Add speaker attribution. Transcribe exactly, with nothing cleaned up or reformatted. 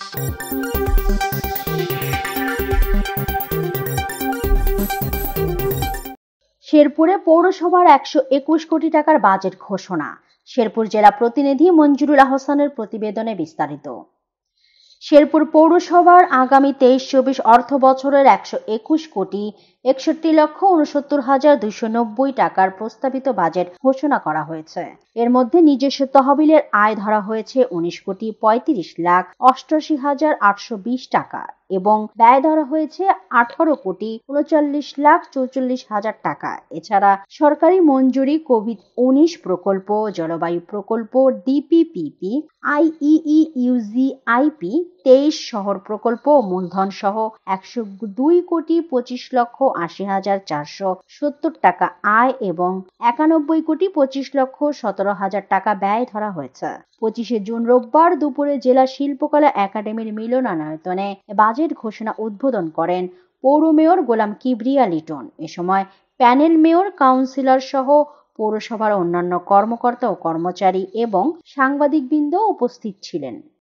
Speaker 1: শেরপুরে পৌরসভার একশো একুশ কোটি টাকার বাজেট ঘোষণা। শেরপুর জেলা প্রতিনিধি মঞ্জুরুল আহসানের প্রতিবেদনে বিস্তারিত। শেরপুর পৌরসভার আগামী তেইশ চব্বিশ অর্থ বছরের একশো একুশ কোটি একষট্টি লক্ষ উনসত্তর হাজার দুইশো নব্বই টাকার প্রস্তাবিত বাজেট ঘোষণা করা হয়েছে। এর মধ্যে নিজস্ব তহবিলের আয় ধরা হয়েছে উনিশ কোটি পঁয়ত্রিশ লাখ অষ্টআশি হাজার আটশো বিশ টাকা এবং ব্যয় ধরা হয়েছে আঠারো কোটি উনচল্লিশ লাখ চৌচল্লিশ হাজার টাকা। এছাড়া সরকারি মঞ্জুরি কোভিড উনিশ প্রকল্প, জলবায়ু প্রকল্প, ডিপিপিপি, আইইইউজি, আইপি তেইশ শহর প্রকল্প, মূলধন সহ একশো দুই কোটি পঁচিশ লক্ষ আশি হাজার চারশো সত্তর টাকা আয় এবং একানব্বই কোটি পঁচিশ লক্ষ সতেরো হাজার টাকা ব্যয় ধরা হয়েছে। পঁচিশে জুন রোববার দুপুরে জেলা শিল্পকলা একাডেমির মিলনায়তনে বাজেট ঘোষণা উদ্বোধন করেন পৌর মেয়র গোলাম কিবরিয়া লিটন। এ সময় প্যানেল মেয়র, কাউন্সিলর সহ পৌরসভার অন্যান্য কর্মকর্তা ও কর্মচারী এবং সাংবাদিকবৃন্দ উপস্থিত ছিলেন।